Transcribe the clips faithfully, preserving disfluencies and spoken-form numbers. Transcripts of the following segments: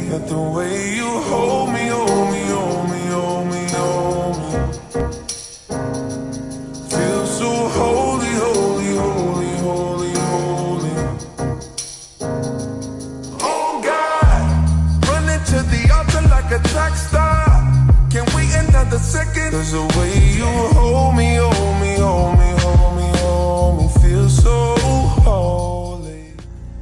at the way you hold me, hold me, hold me, hold me, hold me. Feel so holy, holy, holy, holy, holy. Oh God, running to the altar like a track star. Can't wait another second. Cause the way you hold me, hold me, hold me, hold me, hold me. Feel so holy.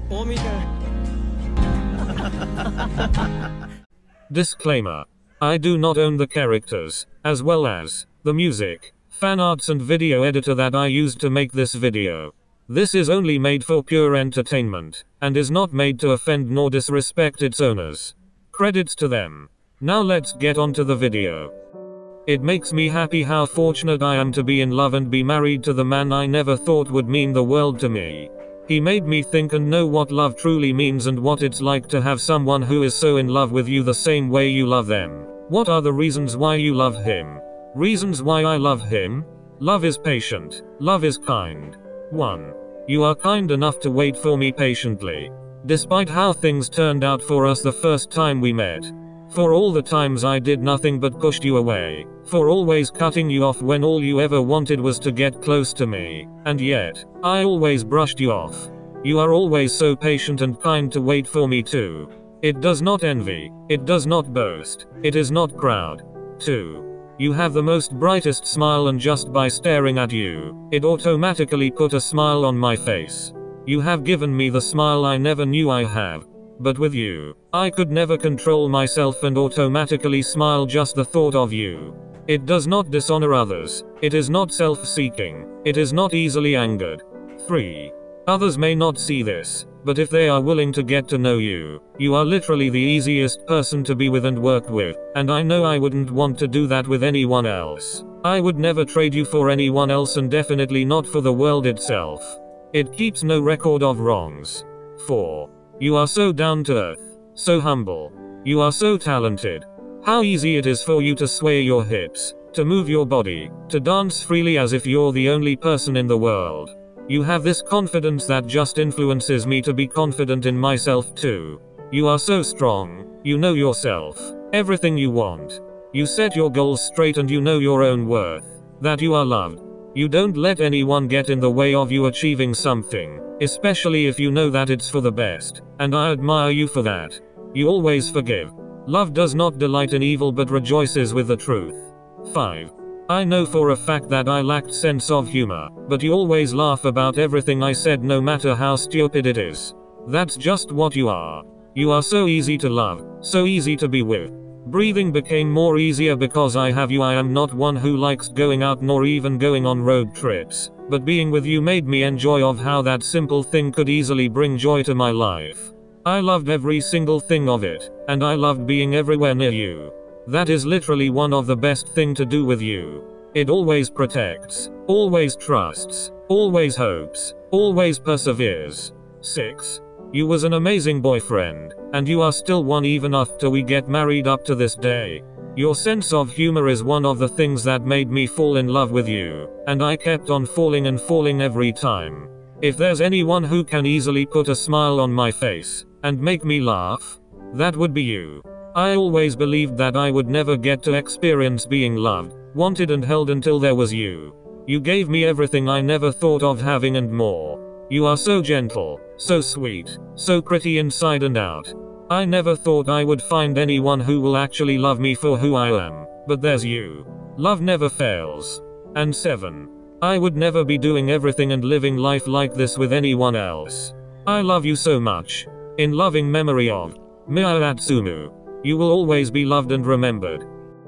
Disclaimer. I do not own the characters, as well as the music, fan arts and video editor that I used to make this video. This is only made for pure entertainment, and is not made to offend nor disrespect its owners. Credits to them. Now let's get on to the video. It makes me happy how fortunate I am to be in love and be married to the man I never thought would mean the world to me. He made me think and know what love truly means and what it's like to have someone who is so in love with you the same way you love them. What are the reasons why you love him? Reasons why I love him? Love is patient. Love is kind. one. You are kind enough to wait for me patiently. Despite how things turned out for us the first time we met. For all the times I did nothing but pushed you away. For always cutting you off when all you ever wanted was to get close to me. And yet, I always brushed you off. You are always so patient and kind to wait for me too. It does not envy. It does not boast. It is not proud. two. You have the most brightest smile, and just by staring at you, it automatically put a smile on my face. You have given me the smile I never knew I have. But with you, I could never control myself and automatically smile just the thought of you. It does not dishonor others. It is not self-seeking. It is not easily angered. three. Others may not see this, but if they are willing to get to know you, you are literally the easiest person to be with and work with, and I know I wouldn't want to do that with anyone else. I would never trade you for anyone else, and definitely not for the world itself. It keeps no record of wrongs. four. You are so down to earth, so humble. You are so talented. How easy it is for you to sway your hips, to move your body, to dance freely as if you're the only person in the world. You have this confidence that just influences me to be confident in myself too. You are so strong. You know yourself. Everything you want. You set your goals straight and you know your own worth. That you are loved. You don't let anyone get in the way of you achieving something, especially if you know that it's for the best, and I admire you for that. You always forgive. Love does not delight in evil but rejoices with the truth. five. I know for a fact that I lacked sense of humor, but you always laugh about everything I said no matter how stupid it is. That's just what you are. You are so easy to love, so easy to be with. Breathing became more easier because I have you. I am not one who likes going out nor even going on road trips, but being with you made me enjoy of how that simple thing could easily bring joy to my life. I loved every single thing of it, and I loved being everywhere near you. That is literally one of the best thing to do with you. It always protects, always trusts, always hopes, always perseveres. six. You was an amazing boyfriend, and you are still one even after we get married up to this day. Your sense of humor is one of the things that made me fall in love with you, and I kept on falling and falling every time. If there's anyone who can easily put a smile on my face, and make me laugh, that would be you. I always believed that I would never get to experience being loved, wanted and held until there was you. You gave me everything I never thought of having and more. You are so gentle, so sweet, so pretty inside and out. I never thought I would find anyone who will actually love me for who I am, but there's you. Love never fails. And seven. I would never be doing everything and living life like this with anyone else. I love you so much. In loving memory of SakuAtsu. You will always be loved and remembered.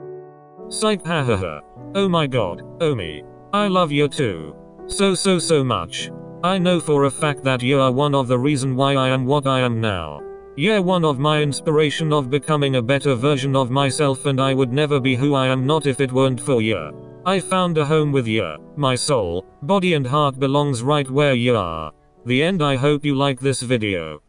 Psych hahaha. Oh my god, oh me. I love you too. So so so much. I know for a fact that you are one of the reason why I am what I am now. You're one of my inspiration of becoming a better version of myself, and I would never be who I am not if it weren't for you. I found a home with you. My soul, body and heart belongs right where you are. The end. I hope you like this video.